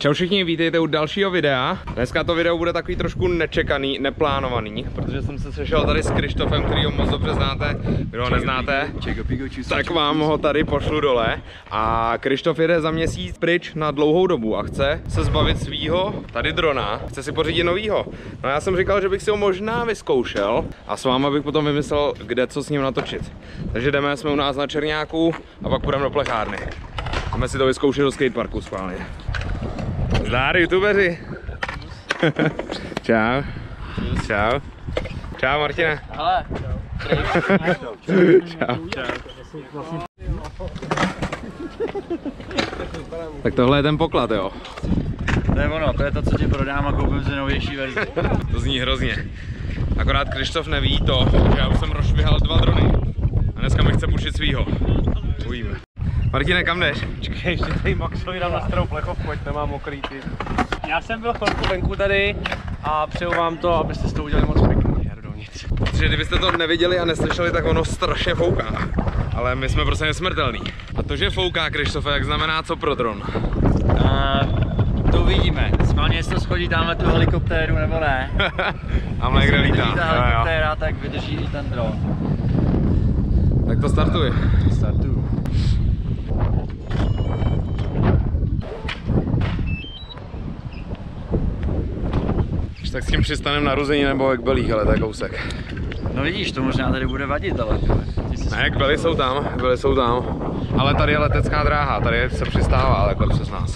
Čau všichni, vítejte u dalšího videa. Dneska to video bude takový trošku nečekaný, neplánovaný, protože jsem se sešel tady s Krištofem, který ho moc dobře znáte. Kdo ho neznáte, tak vám ho tady pošlu dole. A Krištof jede za měsíc pryč na dlouhou dobu a chce se zbavit svýho tady drona, chce si pořídit novýho. No já jsem říkal, že bych si ho možná vyzkoušel a s váma bych potom vymyslel, kde co s ním natočit. Takže jdeme, jsme u nás na Čerňáku a pak půjdeme do plechárny. Jdeme si to vyzkoušet do skateparku schválně. Zdar, youtubeři. Čau. Čau. Čau, Martine. Hele. Čau. Tak tohle je ten poklad, jo? To je ono, to je to, co ti prodám a koupím si novější verzi. To zní hrozně. Akorát Krištof neví to, že já už jsem rozšvihal 2 drony. A dneska mi chce půjčit svýho. Uvidíme. Martine, kam jdeš? Počkej, ještě tady Maxovi dám na starou plechovku, ať nemám mokrý ty. Já jsem byl chvilku venku tady a přeju vám to, abyste s to udělali moc pěkný her dovnitř. Protože kdybyste to neviděli a neslyšeli, tak ono strašně fouká. Ale my jsme prostě nesmrtelní. A to, že fouká, Krištofe, jak znamená co pro dron? To uvidíme. Schválně, jestli to schodí tamhle tu helikoptéru nebo ne. Tamhle někde lítá. Ta helikoptéra, tak vydrží i ten dron. Tak to startuj. Startuju. Tak s tím přistanem na Ruzení nebo jak Belích, ale to je kousek. No vidíš, to možná tady bude vadit, ale Ne, jak Bely jsou tam, ale tady je letecká dráha, tady se přistává takhle přes nás.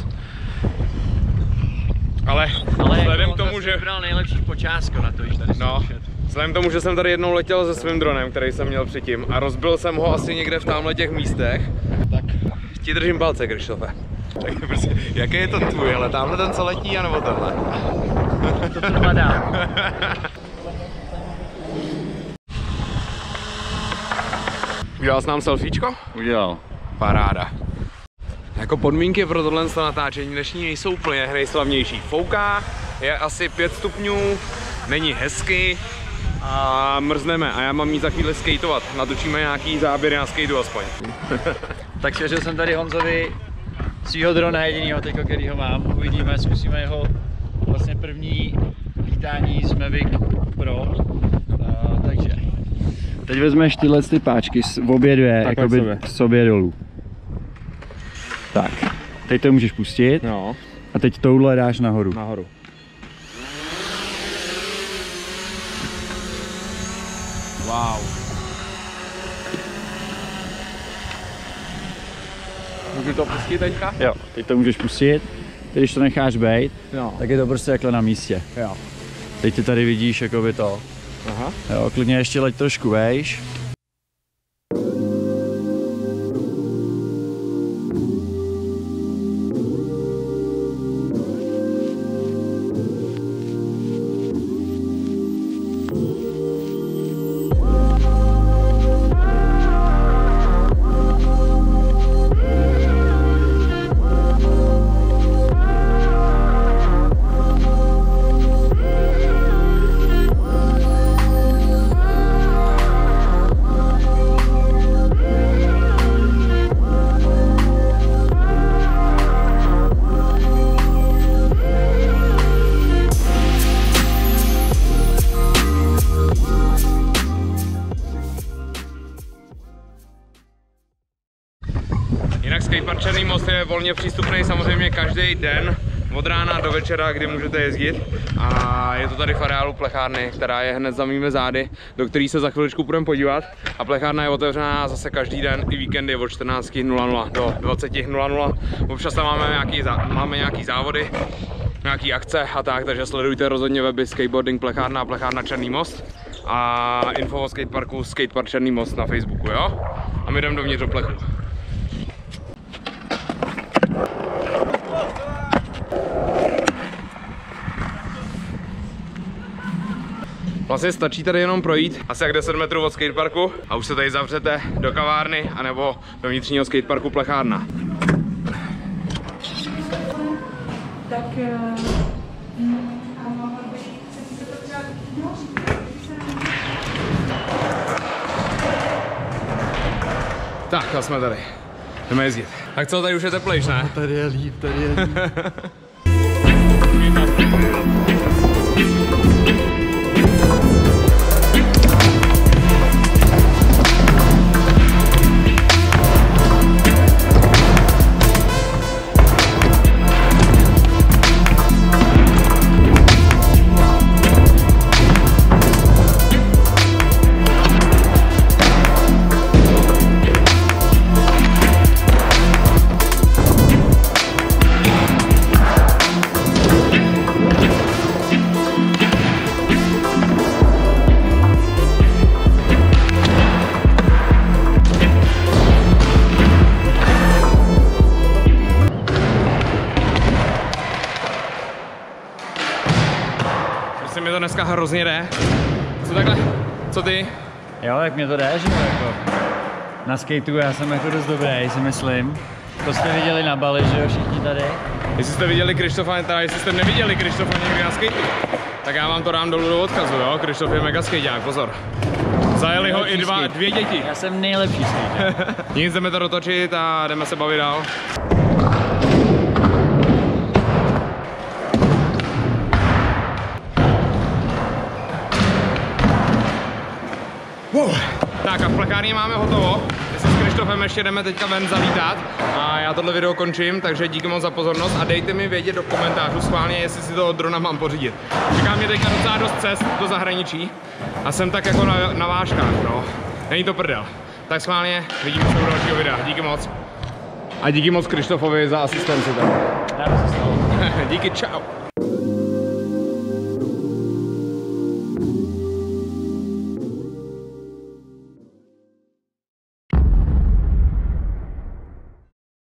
Ale vzhledem k tomu, že... vybral nejlepší počásko na to, již tady zkoušet. Vzhledem k tomu, že jsem tady jednou letěl se svým dronem, který jsem měl předtím a rozbil jsem ho asi někde v tamhle těch místech, tak ti držím palce, Krištofe. Tak prostě, jaký je to tvůj, ale tamhle ten co letí, anebo tenhle? To co hledám. Udělal jsi nám selfiečko? Udělal. Paráda. Jako podmínky pro tohle natáčení dnešní nejsou úplně nejslavnější. Fouká, je asi 5 stupňů, není hezky a mrzneme a já mám mít za chvíli skateovat. Natočíme nějaký záběry na skateu aspoň. Tak svěřil jsem tady Honzovi svýho drona jedinýho teďko, který ho mám. Uvidíme, zkusíme jeho vlastně první lítání z Mavic Pro. Takže teď vezmeš tyhle ty páčky v obě dvě, jakoby sobě dolů. Tak, teď to můžeš pustit. No. A teď touhle dáš nahoru. Nahoru. Wow. Můžu to pustit teďka? Jo, teď to můžeš pustit. Teď, když to necháš bejt, No. tak je to prostě takhle na místě. Jo. Teď ty tady vidíš jakoby to. Aha. Jo, klidně ještě leď trošku vejš. Jinak skatepark Černý most je volně přístupný samozřejmě každý den, od rána do večera, kdy můžete jezdit. A je to tady v areálu plechárny, která je hned za mými zády, do který se za chviličku budeme podívat. A plechárna je otevřená zase každý den, i víkendy od 14:00 do 20:00. Občas tam máme nějaký závody, nějaký akce a tak, takže sledujte rozhodně weby Skateboarding Plechárna a Plechárna Černý most. A info o skateparku Skatepark Černý most na Facebooku, jo? A my jdeme dovnitř do plechu. Vlastně stačí tady jenom projít asi jak 10 metrů od skateparku a už se tady zavřete do kavárny anebo do vnitřního skateparku Plechárna. Tak Tak, a jsme tady. Jdeme jezdit. Tak co, tady už je teplejš, ne? Tady je líp, tady je líp. Mi to dneska hrozně jde. Co takhle? Co ty? Jo, tak mě to jde, že jako na skateu já jsem jako dost dobrý, si myslím. To jste viděli na Bali, že jo, všichni tady. Jestli jste viděli Krištofa, teda jestli jste neviděli Krištofa někdy na skateu, tak já vám to dám dolů do odkazu, jo? Krištof je mega skateák, pozor. Zajeli ho i dvě děti. Já jsem nejlepší skater. Nic, jdeme to dotočit a jdeme se bavit dál. Tak a v plekárně máme hotovo. My se s Krištofem ještě jdeme teďka ven zavítat a já tohle video končím, takže díky moc za pozornost a dejte mi vědět do komentářů schválně, jestli si toho drona mám pořídit. Čeká mě teďka docela dost cest do zahraničí a jsem tak jako na vážkách, no. Není to prdel. Tak schválně vidíme se u dalšího videa. Díky moc. A díky moc Krištofovi za asistenci. Já to se stalo. Díky, čau.